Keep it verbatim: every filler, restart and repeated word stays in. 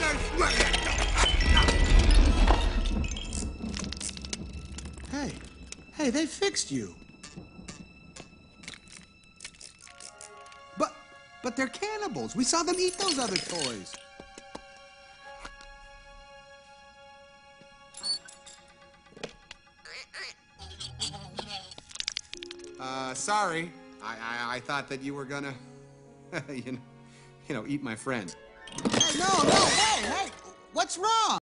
Hey, hey, they fixed you. But, but they're cannibals. We saw them eat those other toys. Uh, sorry. I, I, I thought that you were gonna, you know, you know, eat my friend. Hey, no, no, hey, hey, what's wrong?